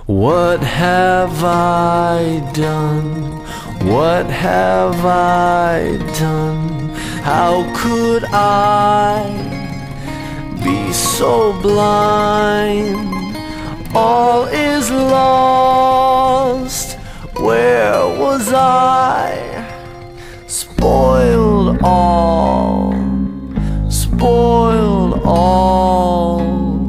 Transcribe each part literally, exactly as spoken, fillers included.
What have I done? What have I done? How could I be so blind? All is lost. Where was I? Spoiled all, spoiled all.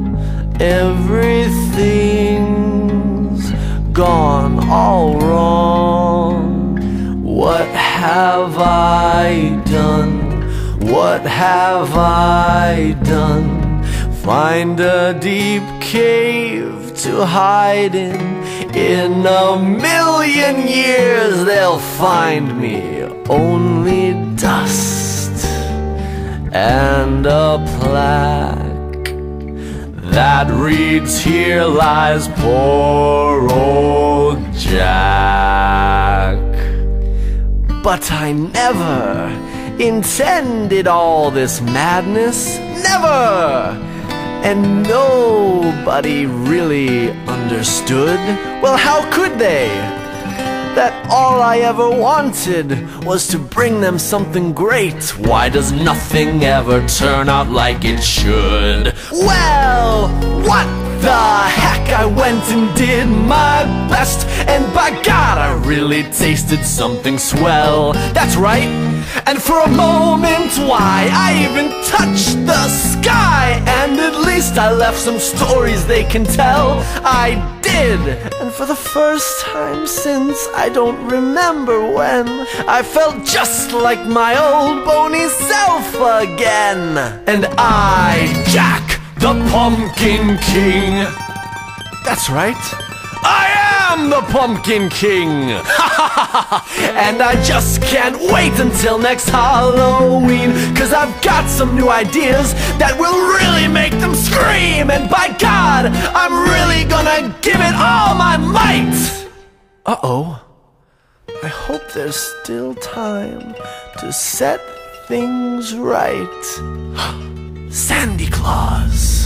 Everything's gone all wrong. What have I done? What have I done? Find a deep cave to hide in. In a million years they'll find me only dust and a plaque that reads, "Here lies poor old Jack." But I never intended all this madness, never! And nobody really understood. Well, how could they? That all I ever wanted was to bring them something great. Why does nothing ever turn out like it should? Well, what the heck? I went and did my best, and by God, I really tasted something swell. That's right. And for a moment, why, I even touched the sky. And at least I left some stories they can tell. I did. And for the first time since I don't remember when, I felt just like my old bony self again. And I, Jack the Pumpkin King. That's right, I am the Pumpkin King! And I just can't wait until next Halloween, 'cause I've got some new ideas that will really make them scream. And by God, I'm really gonna give it all my might! Uh-oh. I hope there's still time to set things right. Sandy Claus.